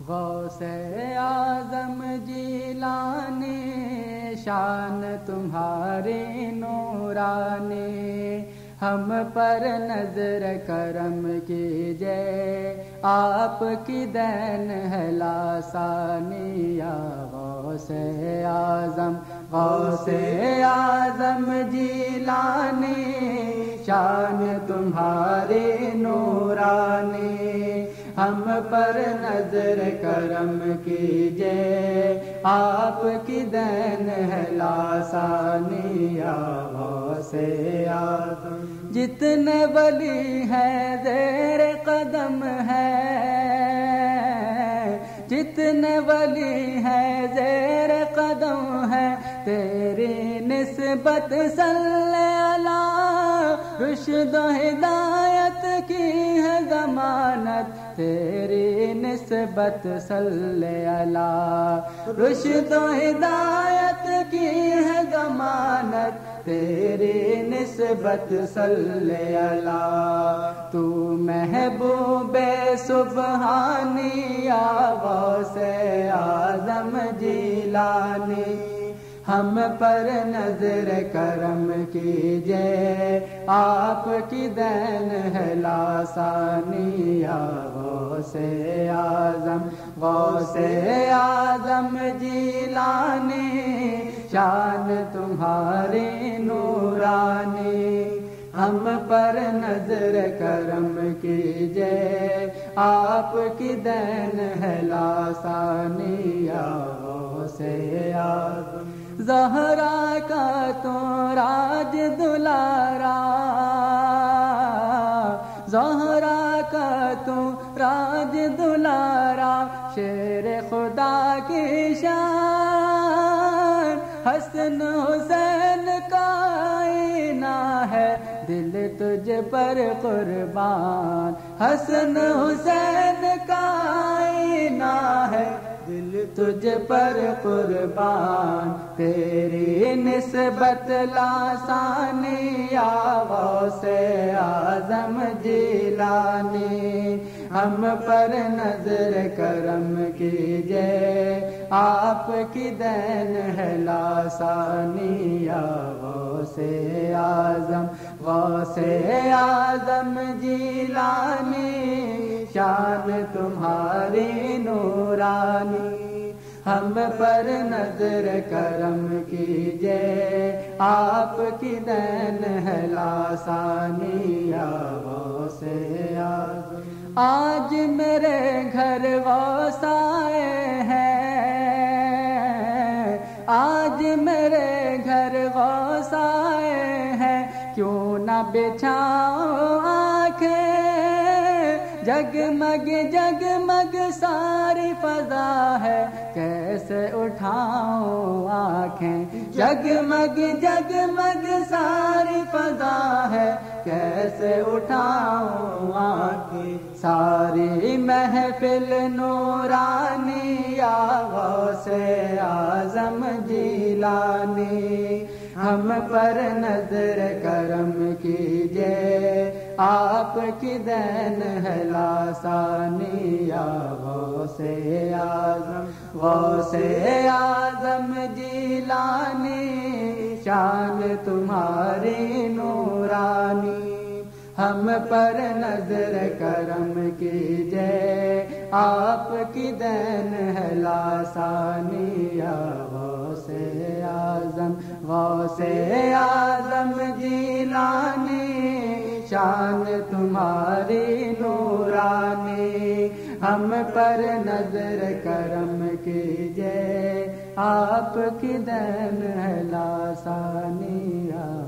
غوث اعظم جیلانی شان تمہاری نورانی، ہم پر نظر کرم کیجئے آپ کی دین ہے لاسانی۔ یا غوث اعظم غوث اعظم جیلانی شان تمہاری نورانی، ہم پر نظر کرم کیجئے آپ کی دین ہے لاسانی۔ یا غوث اعظم جتنے ولی ہیں زیر قدم ہے، جتنے ولی ہیں زیر قدم ہے، تیری نسبت صلی اللہ رشد و ہدایت کی ہے ضمانت، تیری نسبت صلی اللہ رشد و ہدایت کی ہے ضمانت، تیری نسبت صلی اللہ۔ تو محبوب سبحانی یا غوث اعظم جیلانی، ہم پر نظر کرم کیجئے آپ کی دین ہے لاسانی۔ یا غوث اعظم غوث اعظم جیلانی شان تمہاری نورانی، ہم پر نظر کرم کیجئے آپ کی دین ہے لاسانی۔ یا غوث اعظم زہرا کا تو راج دلارا، زہرا کا تو راج دلارا، شیر خدا کی شان، حسن حسین کا آئینہ ہے، دل تجھ پر قربان، حسن حسین کا آئینہ ہے، دل تجھ پر قربان، تیری نسبت لاسانی۔ یا غوث اعظم جیلانی، ہم پر نظر کرم کیجئے آپ کی دین ہے لاسانی۔ یا غوث اعظم غوث اعظم جیلانی شان تمہاری نورانی، ہم پر نظر کرم کیجئے آپ کی دین ہے لاسانی۔ یا غوث اعظم آج میرے گھر غوث آئے ہیں، آج میرے گھر غوث آئے ہیں، کیوں نہ بچھاؤ آنکھیں، جگمگ جگمگ ساری فضا ہے، کیسے اٹھاؤں آنکھیں، جگمگ جگمگ ساری فضا ہے، کیسے اٹھاؤں آنکھیں، ساری محفل نورانی۔ یا غوث اعظم جیلانی، ہم پر نظر کرم کیجئے آپ کی دین ہے لاسانی۔ یا غوث اعظم غوث اعظم جیلانی شان تمہاری نورانی، ہم پر نظر کرم کیجئے آپ کی دین ہے لاسانی۔ یا غوث اعظم غوث اعظم جیلانی شان تمہاری نورانی، ہم پر نظر کرم کیجئے آپ کی دین ہے لاسانی۔